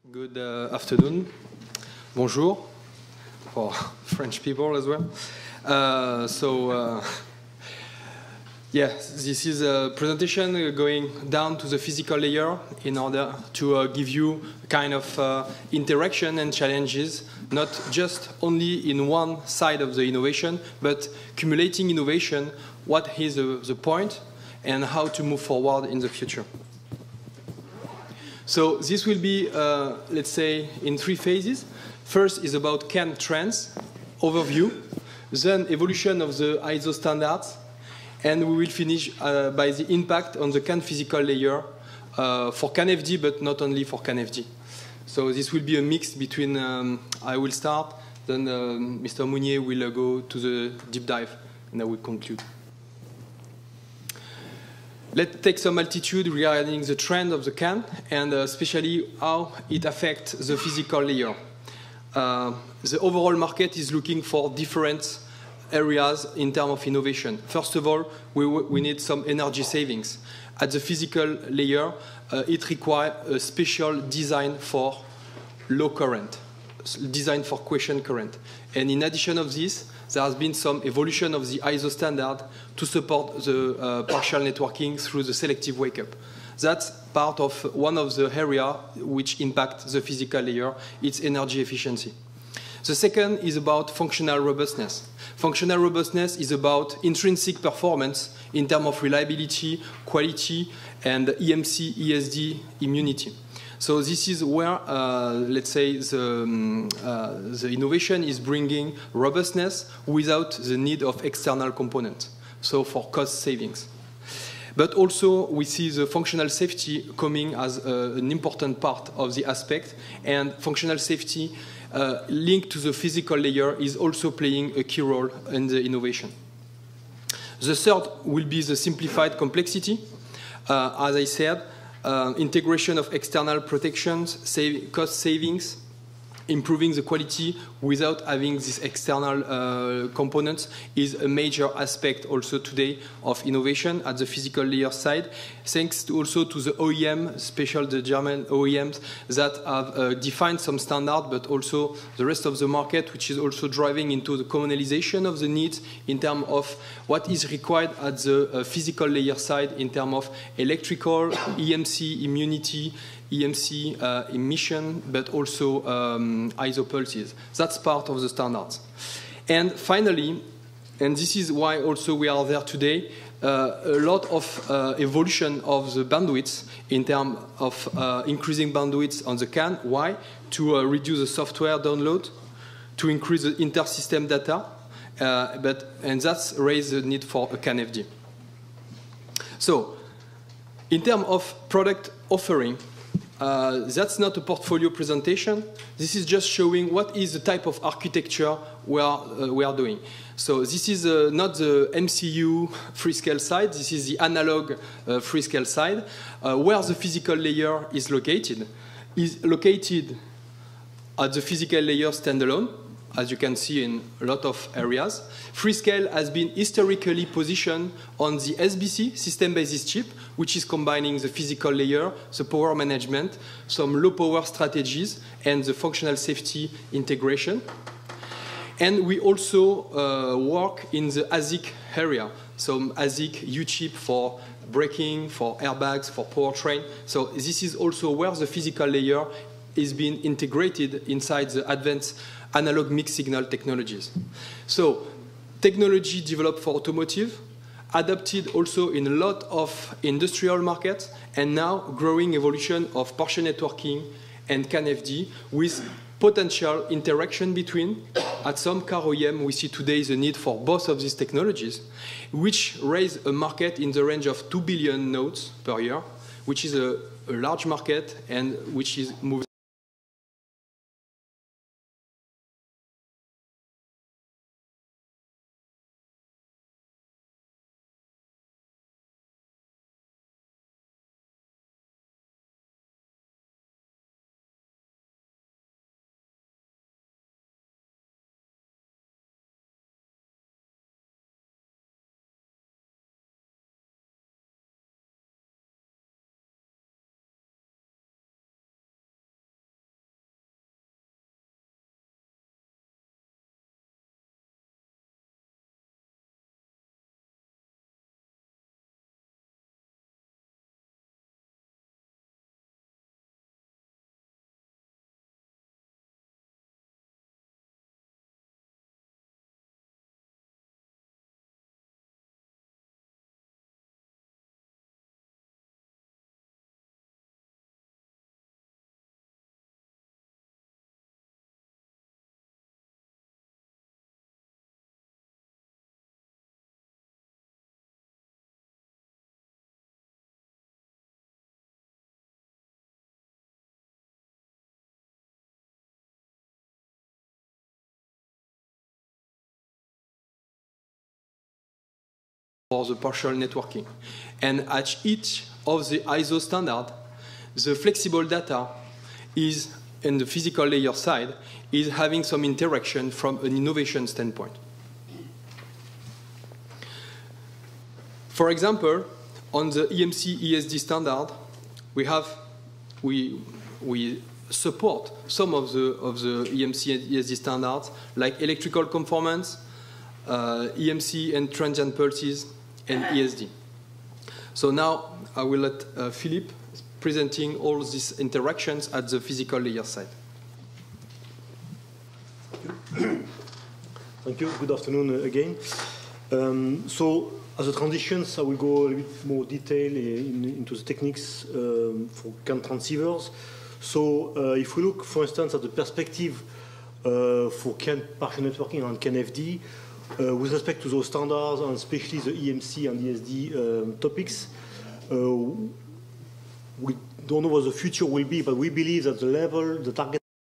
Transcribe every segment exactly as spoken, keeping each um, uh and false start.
Good uh, afternoon. Bonjour for French people as well. Uh, so, uh, yeah, this is a presentation going down to the physical layer in order to uh, give you a kind of uh, interaction and challenges, not just only in one side of the innovation, but cumulating innovation, what is the, the point, and how to move forward in the future. So this will be, uh, let's say, in three phases. First is about C A N trends, overview, then evolution of the I S O standards, and we will finish uh, by the impact on the C A N physical layer uh, for C A N F D, but not only for C A N F D. So this will be a mix between, um, I will start, then uh, Mister Mounier will uh, go to the deep dive, and I will conclude. Let's take some altitude regarding the trend of the C A N and uh, especially how it affects the physical layer. Uh, the overall market is looking for different areas in terms of innovation. First of all, we, we need some energy savings. At the physical layer, uh, it requires a special design for low current, design for quiescent current. And in addition of this, there has been some evolution of the I S O standard to support the uh, partial networking through the selective wake-up. That's part of one of the areas which impact the physical layer, its energy efficiency. The second is about functional robustness. Functional robustness is about intrinsic performance in terms of reliability, quality, and E M C, E S D immunity. So this is where, uh, let's say, the, um, uh, the innovation is bringing robustness without the need of external components, so for cost savings. But also, we see the functional safety coming as uh, an important part of the aspect, and functional safety uh, linked to the physical layer is also playing a key role in the innovation. The third will be the simplified complexity. Uh, as I said, Uh, integration of external protections, save, cost savings, improving the quality without having these external uh, components is a major aspect also today of innovation at the physical layer side, thanks to also to the O E M, especially the German O E Ms that have uh, defined some standard, but also the rest of the market, which is also driving into the commonalization of the needs in terms of what is required at the uh, physical layer side in terms of electrical, E M C, immunity, E M C uh, emission, but also um, I S O pulses. That's part of the standards. And finally, and this is why also we are there today, uh, a lot of uh, evolution of the bandwidth in terms of uh, increasing bandwidth on the C A N. Why? To uh, reduce the software download, to increase the inter-system data, uh, but, and that's raised the need for a C A N F D. So, in terms of product offering, Uh, that's not a portfolio presentation. This is just showing what is the type of architecture we are, uh, we are doing. So this is uh, not the M C U Freescale side. This is the analog uh, Freescale side, uh, where the physical layer is located. Is located at the physical layer standalone, as you can see in a lot of areas. Freescale has been historically positioned on the S B C, System Basis Chip, which is combining the physical layer, the power management, some low power strategies, and the functional safety integration. And we also uh, work in the A S I C area, so A S I C U-chip for braking, for airbags, for powertrain. So this is also where the physical layer is being integrated inside the advanced analog mixed signal technologies. So technology developed for automotive, adapted also in a lot of industrial markets, and now growing evolution of partial networking and C A N F D with potential interaction between. At some car O E M, we see today the need for both of these technologies, which raise a market in the range of two billion nodes per year, which is a, a large market and which is moving for the partial networking. And at each of the I S O standard, the flexible data is, in the physical layer side, is having some interaction from an innovation standpoint. For example, on the E M C E S D standard, we have we we support some of the of the E M C E S D standards like electrical conformance, uh, E M C and transient pulses, and E S D. So now I will let uh, Philippe presenting all these interactions at the physical layer side. Thank you. Good afternoon uh, again. Um, so, as a transitions, I will go a little bit more detail in, into the techniques um, for C A N transceivers. So, uh, if we look, for instance, at the perspective uh, for C A N partial networking and C A N F D, uh, with respect to those standards, and especially the E M C and E S D um, topics, uh, we don't know what the future will be, but we believe that the level, the target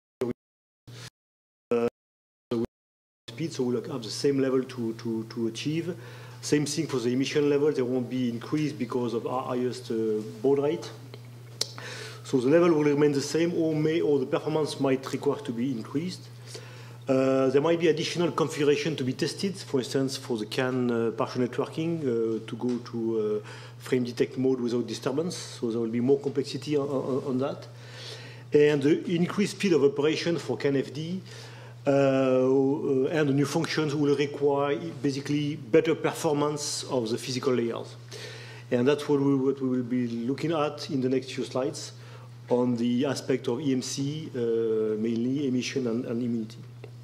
uh, speed, so we'll have the same level to, to, to achieve. Same thing for the emission level, they won't be increased because of our highest uh, baud rate. So the level will remain the same, or, may, or the performance might require to be increased. Uh, there might be additional configuration to be tested, for instance, for the C A N uh, partial networking, uh, to go to uh, frame detect mode without disturbance, so there will be more complexity on, on, on that. And the increased speed of operation for C A N F D uh, uh, and the new functions will require basically better performance of the physical layers. And that's what we, what we will be looking at in the next few slides on the aspect of E M C, uh, mainly emission and, and immunity.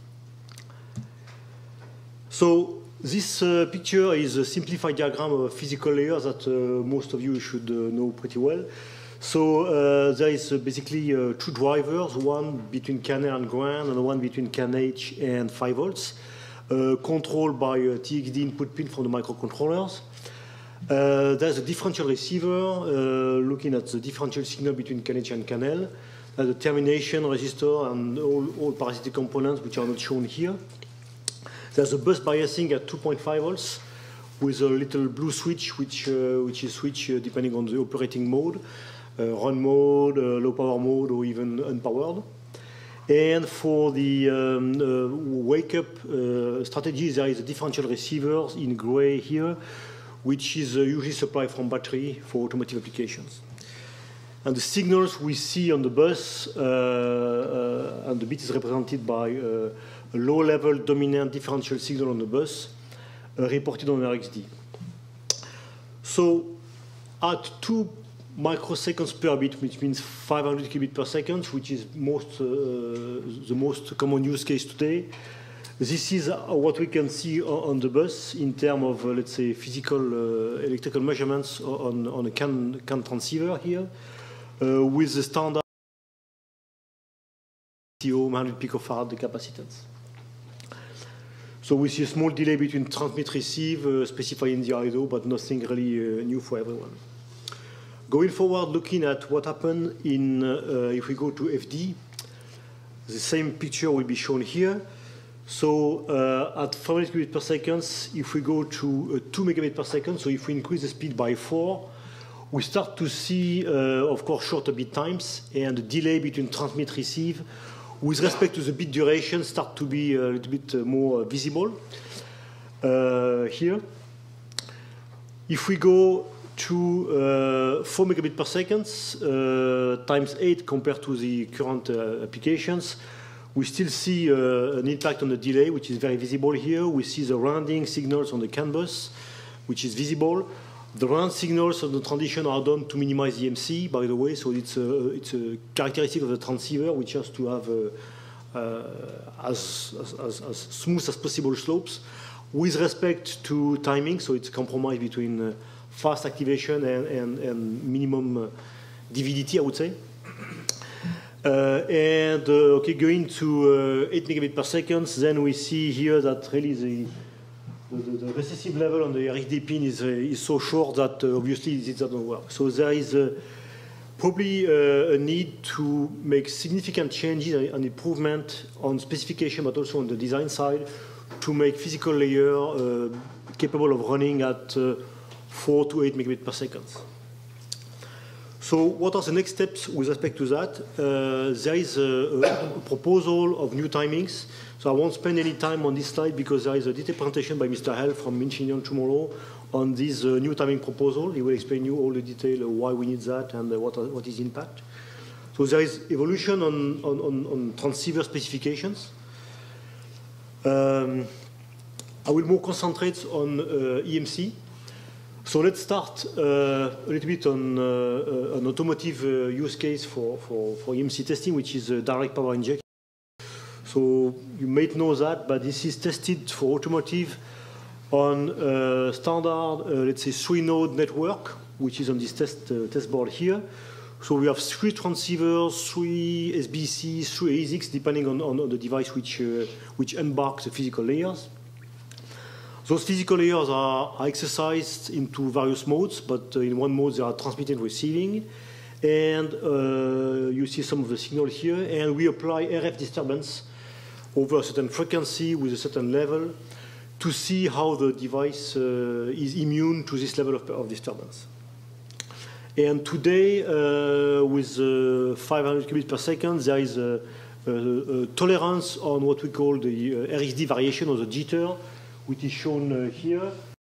So this uh, picture is a simplified diagram of a physical layer that uh, most of you should uh, know pretty well. So uh, there is uh, basically uh, two drivers, one between C A N and ground and one between C A N H and five volts, uh, controlled by a T X D input pin from the microcontrollers. Uh, there's a differential receiver uh, looking at the differential signal between C A N H and C A N L. There's a termination resistor and all, all parasitic components which are not shown here. There's a bus biasing at two point five volts with a little blue switch, which, uh, which is switched uh, depending on the operating mode, uh, run mode, uh, low power mode, or even unpowered. And for the um, uh, wake-up uh, strategy, there is a differential receiver in gray here, which is uh, usually supplied from battery for automotive applications. And the signals we see on the bus, uh, uh, and the bit is represented by uh, a low-level dominant differential signal on the bus, uh, reported on R X D. So at two microseconds per bit, which means five hundred kilobits per second, which is most, uh, the most common use case today, this is what we can see on the bus in terms of, uh, let's say, physical uh, electrical measurements on, on a C A N, C A N transceiver here, uh, with the standard one hundred picofarad capacitance. So we see a small delay between transmit-receive uh, specified in the I S O, but nothing really uh, new for everyone. Going forward, looking at what happened in, uh, if we go to F D, the same picture will be shown here. So uh, at five hundred kilobits per second, if we go to uh, two megabits per second, so if we increase the speed by four, we start to see, uh, of course, shorter bit times, and the delay between transmit-receive with respect to the bit duration start to be a little bit more visible uh, here. If we go to uh, four megabits per second, uh, times eight compared to the current uh, applications, we still see uh, an impact on the delay, which is very visible here. We see the rounding signals on the C A N bus, which is visible. The round signals of the transition are done to minimize E M C, by the way, so it's a, it's a characteristic of the transceiver, which has to have uh, uh, as, as, as smooth as possible slopes. With respect to timing, so it's a compromise between uh, fast activation and, and, and minimum uh, D V D T, I would say. Uh, and uh, okay, going to uh, eight megabits per second, then we see here that really the The, the recessive level on the R X D pin is, uh, is so short that uh, obviously it doesn't work. So there is uh, probably uh, a need to make significant changes and improvement on specification, but also on the design side, to make physical layer uh, capable of running at uh, four to eight megabits per second. So what are the next steps with respect to that? Uh, there is a, a proposal of new timings. So I won't spend any time on this slide because there is a detailed presentation by Mister Hell from Infineon tomorrow on this uh, new timing proposal. He will explain you all the detail of why we need that and uh, what, are, what is the impact. So there is evolution on, on, on, on transceiver specifications. Um, I will more concentrate on uh, E M C. So let's start uh, a little bit on uh, an automotive uh, use case for, for, for E M C testing, which is uh, direct power injection. So you might know that, but this is tested for automotive on a standard, uh, let's say, three-node network, which is on this test, uh, test board here. So we have three transceivers, three S B Cs, three A SICs, depending on, on, on the device which, uh, which embarks the physical layers. Those physical layers are, are exercised into various modes, but uh, in one mode they are transmitting and receiving. And uh, you see some of the signal here, and we apply R F disturbance over a certain frequency with a certain level to see how the device uh, is immune to this level of, of disturbance. And today, uh, with uh, five hundred kilobits per second, there is a, a, a tolerance on what we call the uh, R X D variation, or the jitter, which is shown uh, here.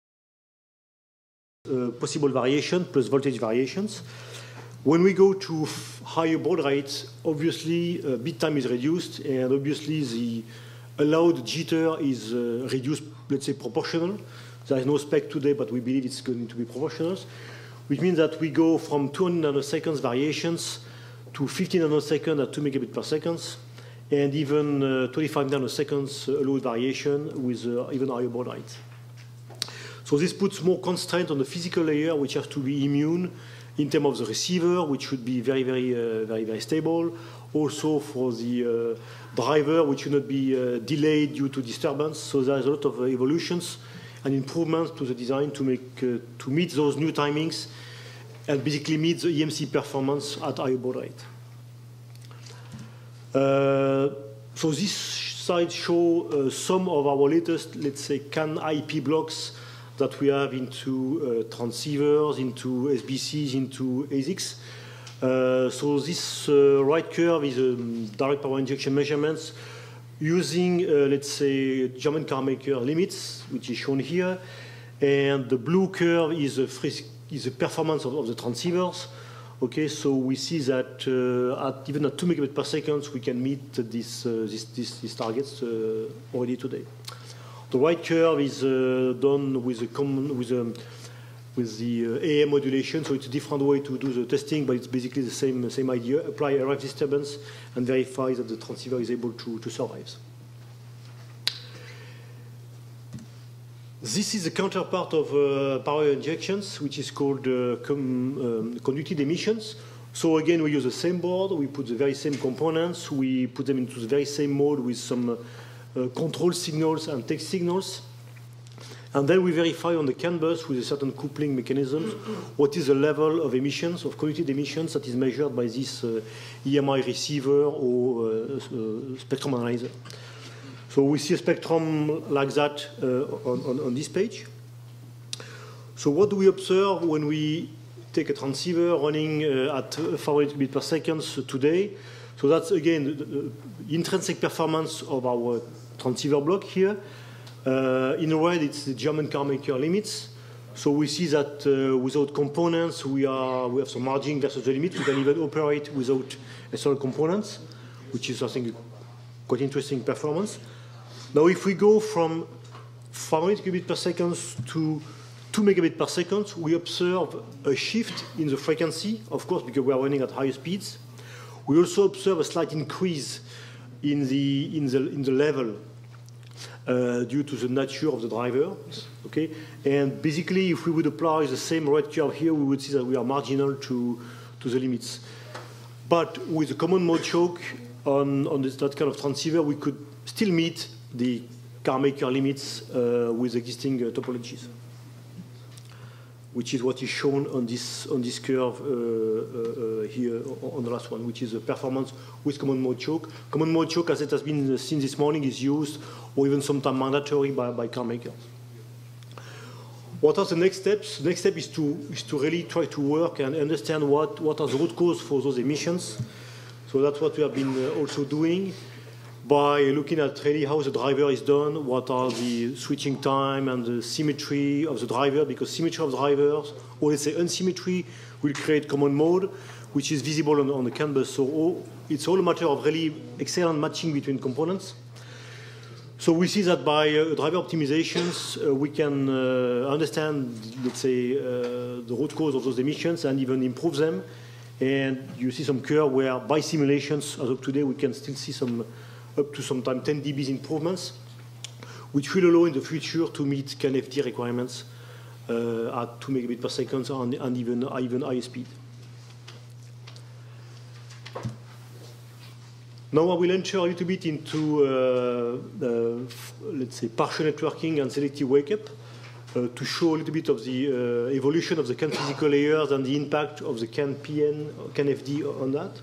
Uh, possible variation plus voltage variations. When we go to higher baud rates, obviously uh, bit time is reduced, and obviously the allowed jitter is uh, reduced, let's say, proportional. There is no spec today, but we believe it's going to be proportional, which means that we go from two hundred nanoseconds variations to fifteen nanoseconds at two megabits per second, and even uh, twenty-five nanoseconds allowed variation with uh, even higher baud rate. So this puts more constraint on the physical layer, which has to be immune in terms of the receiver, which should be very, very, uh, very, very stable. Also for the uh, driver, which should not be uh, delayed due to disturbance. So there's a lot of uh, evolutions and improvements to the design to make uh, to meet those new timings and basically meet the E M C performance at higher baud rate. Uh, so this slide shows uh, some of our latest, let's say, C A N I P blocks that we have into uh, transceivers, into S B Cs, into A SICs. Uh, so this uh, right curve is um, direct power injection measurements using, uh, let's say, German car maker limits, which is shown here. And the blue curve is a, free, is a performance of, of the transceivers. Okay, so we see that uh, at, even at two megabits per second, we can meet this, uh, this, this, these targets uh, already today. The right curve is uh, done with a common, with a, with the uh, A M modulation, so it's a different way to do the testing, but it's basically the same, same idea. Apply a R F disturbance and verify that the transceiver is able to, to survive. This is the counterpart of uh, power injections, which is called uh, um, conducted emissions. So again, we use the same board, we put the very same components, we put them into the very same mode with some uh, uh, control signals and text signals. And then we verify on the CAN bus with a certain coupling mechanism what is the level of emissions, of conducted emissions that is measured by this uh, E M I receiver or uh, uh, spectrum analyzer. So we see a spectrum like that uh, on, on, on this page. So what do we observe when we take a transceiver running uh, at four hundred bits per second today? So that's, again, the, the intrinsic performance of our transceiver block here. Uh, in red, it's the German car maker limits. So we see that uh, without components, we, are, we have some margin versus the limit. We can even operate without external components, which is, I think, quite interesting performance. Now, if we go from five hundred kilobits per second to two megabits per second, we observe a shift in the frequency, of course, because we are running at higher speeds. We also observe a slight increase in the, in the, in the level uh, due to the nature of the driver. Okay? And basically, if we would apply the same red curve here, we would see that we are marginal to, to the limits. But with the common mode choke on, on this, that kind of transceiver, we could still meet the car maker limits uh, with existing uh, topologies, which is what is shown on this, on this curve uh, uh, here on the last one, which is the performance with common mode choke. Common mode choke, as it has been seen this morning, is used or even sometimes mandatory by, by car makers. What are the next steps? The next step is to, is to really try to work and understand what, what are the root causes for those emissions. So that's what we have been uh, also doing by looking at really how the driver is done, what are the switching time and the symmetry of the driver, because symmetry of drivers, or let's say unsymmetry, will create common mode, which is visible on, on the CAN bus. So all, it's all a matter of really excellent matching between components. So we see that by uh, driver optimizations, uh, we can uh, understand, let's say, uh, the root cause of those emissions and even improve them. And you see some curve where by simulations, as of today, we can still see some up to sometimes ten D B's improvements, which will allow in the future to meet CAN F D requirements uh, at two megabits per second and, and even, even higher speed. Now I will enter a little bit into, uh, uh, let's say, partial networking and selective wake-up uh, to show a little bit of the uh, evolution of the CAN physical layers and the impact of the CAN P N, CAN F D on that.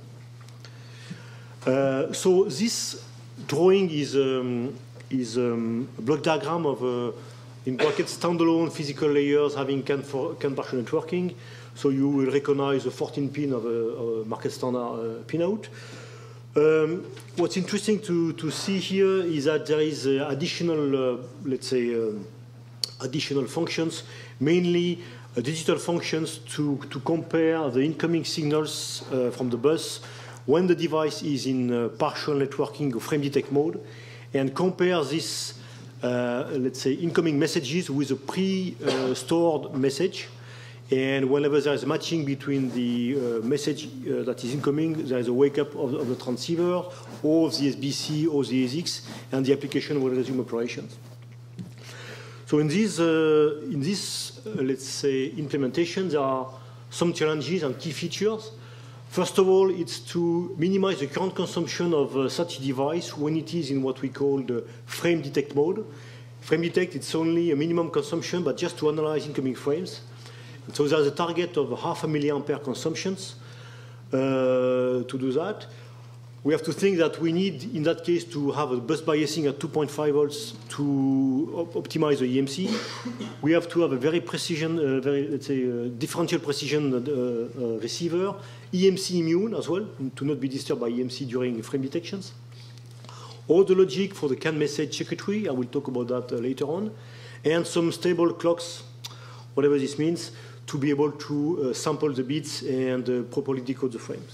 Uh, so this drawing is, um, is um, a block diagram of, uh, in brackets, standalone physical layers having CAN, for, CAN partial networking. So you will recognize the fourteen pin of a, of a market standard uh, pinout. Um, what's interesting to, to see here is that there is uh, additional, uh, let's say, um, additional functions, mainly uh, digital functions to, to compare the incoming signals uh, from the bus when the device is in uh, partial networking or frame detect mode, and compare this, uh, let's say, incoming messages with a pre-stored uh, message. And whenever there is matching between the uh, message uh, that is incoming, there is a wake-up of, of the transceiver, or the S B C, or the A S I C, and the application will resume operations. So in this, uh, in this uh, let's say, implementation, there are some challenges and key features. First of all, it's to minimize the current consumption of uh, such a device when it is in what we call the frame detect mode. Frame detect, it's only a minimum consumption, but just to analyze incoming frames. So there's a target of half a milliampere consumptions uh, to do that. We have to think that we need, in that case, to have a bus biasing at two point five volts to op optimize the E M C. We have to have a very precision, uh, very, let's say, uh, differential precision uh, uh, receiver, E M C immune as well, to not be disturbed by E M C during frame detections. All the logic for the CAN message circuitry, I will talk about that uh, later on, and some stable clocks, whatever this means, to be able to uh, sample the bits and uh, properly decode the frames.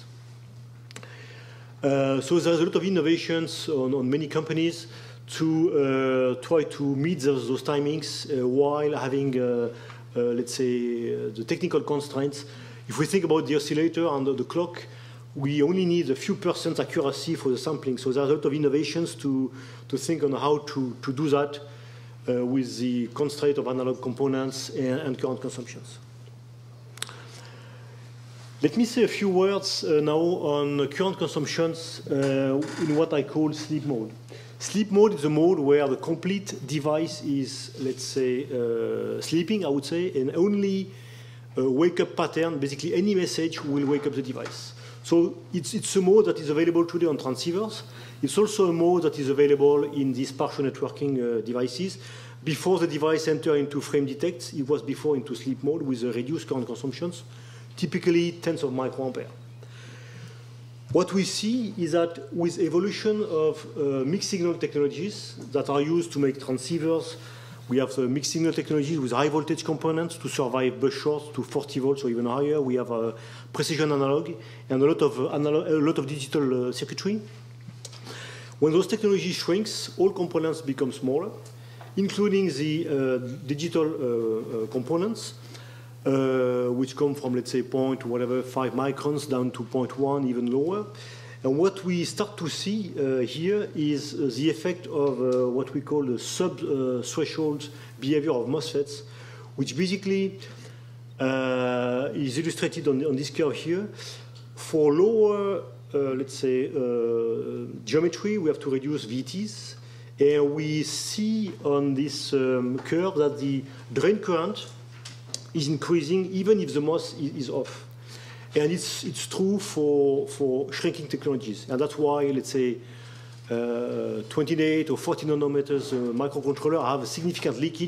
Uh, so there's a lot of innovations on, on many companies to uh, try to meet those, those timings uh, while having, uh, uh, let's say, uh, the technical constraints. If we think about the oscillator and the clock, we only need a few percent accuracy for the sampling. So there's a lot of innovations to, to think on how to, to do that uh, with the constraint of analog components and, and current consumptions. Let me say a few words uh, now on current consumptions uh, in what I call sleep mode. Sleep mode is a mode where the complete device is, let's say, uh, sleeping, I would say, and only a wake-up pattern, basically any message will wake up the device. So it's, it's a mode that is available today on transceivers. It's also a mode that is available in these partial networking uh, devices. Before the device entered into frame detect, it was before into sleep mode with uh, reduced current consumptions, typically tens of microampere. What we see is that with evolution of uh, mixed signal technologies that are used to make transceivers, we have the mixed signal technologies with high voltage components to survive bus shorts to forty volts or even higher. We have a precision analog and a lot of, uh, analog, a lot of digital uh, circuitry. When those technologies shrinks, all components become smaller, including the uh, digital uh, uh, components, Uh, which come from, let's say, point whatever, five microns down to zero point one, even lower. And what we start to see uh, here is uh, the effect of uh, what we call the sub-threshold uh, behavior of MOSFETs, which basically uh, is illustrated on, on this curve here. For lower, uh, let's say, uh, geometry, we have to reduce V Ts. And we see on this um, curve that the drain current is increasing even if the MOS is, is off. And it's, it's true for, for shrinking technologies. And that's why, let's say, uh, twenty-eight or forty nanometers uh, microcontroller have a significant leakage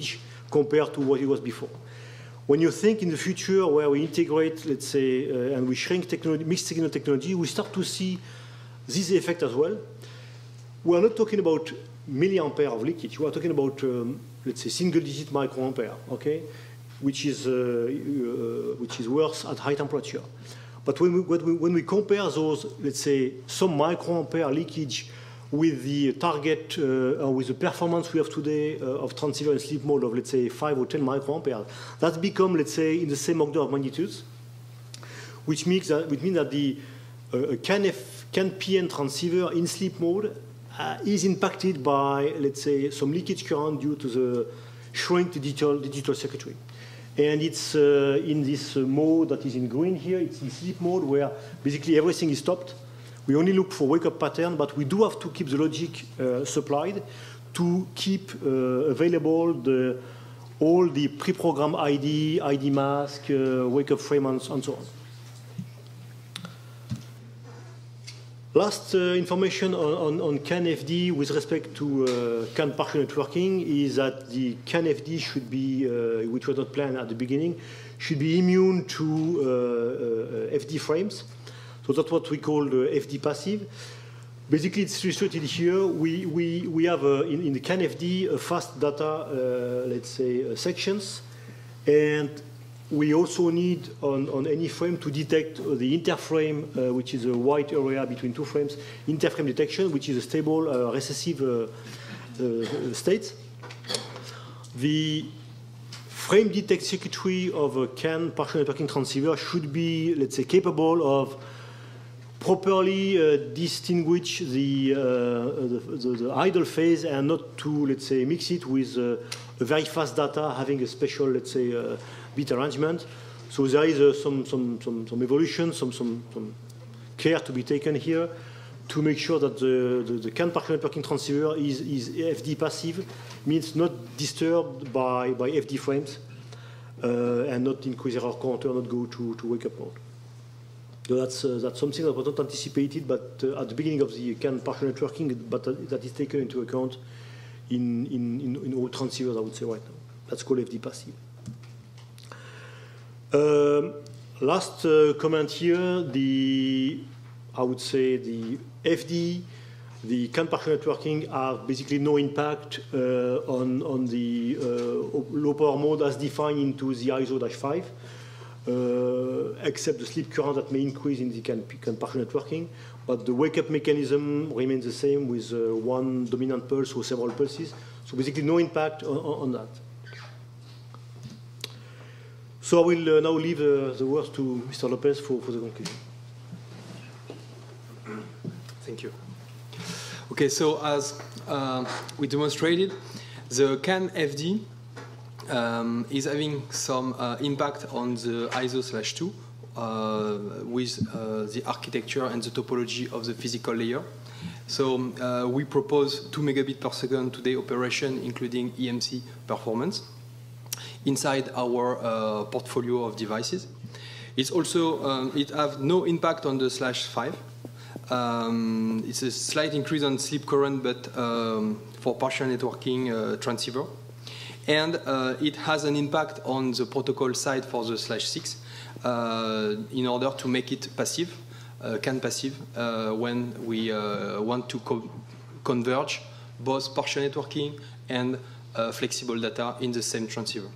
compared to what it was before. When you think in the future where we integrate, let's say, uh, and we shrink technology, mixed signal technology, we start to see this effect as well. We are not talking about milliampere of leakage. We are talking about, um, let's say, single-digit microampere, okay, which is uh, uh, which is worse at high temperature. But when we, when we when we compare those, let's say, some microampere leakage with the target uh, or with the performance we have today uh, of transceiver in sleep mode of, let's say, five or ten microampere, that's become, let's say, in the same order of magnitudes, which means that, which means that the uh, CAN, F, CAN P N transceiver in sleep mode uh, is impacted by, let's say, some leakage current due to the shrink digital, digital circuitry. And it's uh, in this uh, mode that is in green here, it's in sleep mode where basically everything is stopped. We only look for wake-up pattern, but we do have to keep the logic uh, supplied to keep uh, available the, all the pre-programmed I D, I D mask, uh, wake-up frame, and, and so on. Last uh, information on, on, on CAN F D with respect to uh, CAN partial networking is that the CAN F D should be, uh, which was not planned at the beginning, should be immune to uh, uh, F D frames. So that's what we call the F D passive. Basically, it's illustrated here. We, we, we have uh, in, in the CAN F D a fast data, uh, let's say, uh, sections. And we also need on, on any frame to detect uh, the interframe, uh, which is a white area between two frames, interframe detection, which is a stable uh, recessive uh, uh, state. The frame detect circuitry of a CAN partial networking transceiver should be, let's say, capable of properly uh, distinguish the, uh, the, the, the idle phase and not to, let's say, mix it with uh, a very fast data having a special, let's say, uh, bit arrangement. So there is uh, some, some, some, some evolution, some, some, some care to be taken here to make sure that the, the, the CAN partial networking transceiver is, is F D passive, means not disturbed by, by F D frames uh, and not increase error counter, not go to, to wake-up mode. So that's, uh, that's something that was not anticipated, but uh, at the beginning of the CAN partial networking, but uh, that is taken into account in, in, in, in all transceivers, I would say, right now. That's called F D passive. Um, last uh, comment here, the, I would say the F D, the CAN partial networking have basically no impact uh, on, on the uh, low power mode as defined into the I S O five. Uh, except the sleep current that may increase in the CAN, CAN partial networking. But the wake-up mechanism remains the same with uh, one dominant pulse or several pulses. So basically no impact on, on that. So I will uh, now leave uh, the word to Mister Lopez for, for the conclusion. Thank you. Okay, so as uh, we demonstrated, the CAN F D Um, is having some uh, impact on the I S O slash two uh, with uh, the architecture and the topology of the physical layer. So uh, we propose two megabit per second today operation, including E M C performance, inside our uh, portfolio of devices. It's also, um, it have no impact on the slash five. Um, it's a slight increase on sleep current, but um, for partial networking uh, transceiver. And uh, it has an impact on the protocol side for the slash six uh, in order to make it passive, uh, CAN passive, uh, when we uh, want to co converge both partial networking and uh, flexible data in the same transceiver.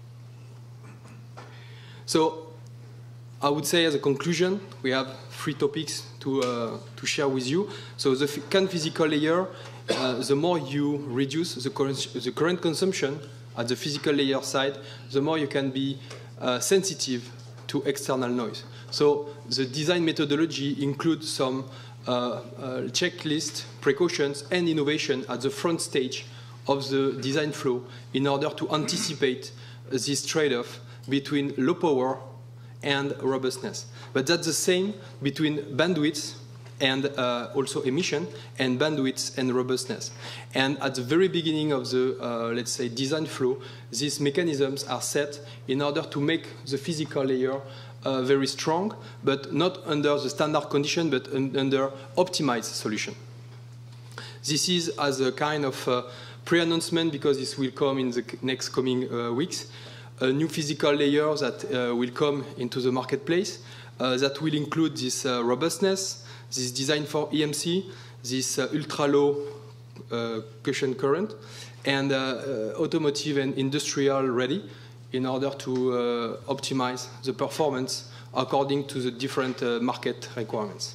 So I would say as a conclusion, we have three topics to, uh, to share with you. So the CAN physical layer, uh, the more you reduce the current, the current consumption at the physical layer side, the more you can be uh, sensitive to external noise. So the design methodology includes some uh, uh, checklist, precautions, and innovation at the front stage of the design flow in order to anticipate this trade-off between low power and robustness. But that's the same between bandwidth and uh, also emission, and bandwidth and robustness. And at the very beginning of the, uh, let's say, design flow, these mechanisms are set in order to make the physical layer uh, very strong, but not under the standard condition, but un under optimized solution. This is as a kind of uh, pre-announcement, because this will come in the next coming uh, weeks, a new physical layer that uh, will come into the marketplace uh, that will include this uh, robustness, this design for E M C, this uh, ultra-low uh, cushion current, and uh, uh, automotive and industrial ready in order to uh, optimize the performance according to the different uh, market requirements.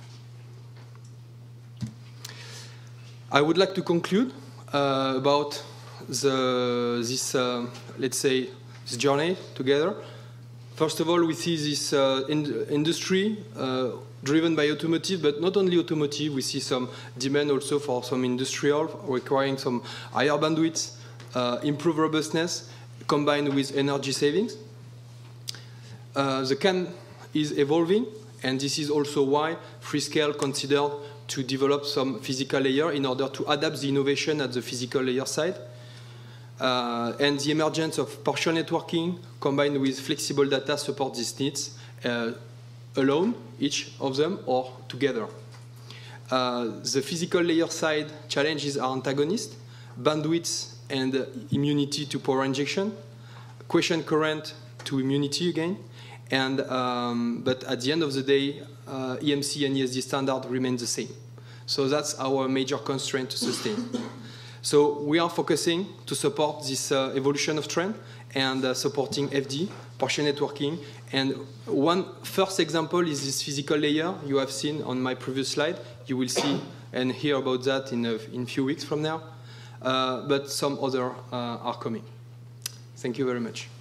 I would like to conclude uh, about the, this, uh, let's say, this journey together. First of all, we see this uh, in industry uh, driven by automotive, but not only automotive. We see some demand also for some industrial, requiring some higher bandwidth, uh, improved robustness, combined with energy savings. Uh, the C A N is evolving, and this is also why Freescale considered to develop some physical layer in order to adapt the innovation at the physical layer side. Uh, and the emergence of partial networking combined with flexible data support these needs uh, alone, each of them, or together. Uh, the physical layer side challenges are antagonist, bandwidth and uh, immunity to power injection, quiescent current to immunity again, and, um, but at the end of the day, uh, E M C and E S D standard remain the same. So that's our major constraint to sustain. So we are focusing to support this uh, evolution of trend and uh, supporting F D, partial networking. And one first example is this physical layer you have seen on my previous slide. You will see and hear about that in a in few weeks from now. Uh, but some other uh, are coming. Thank you very much.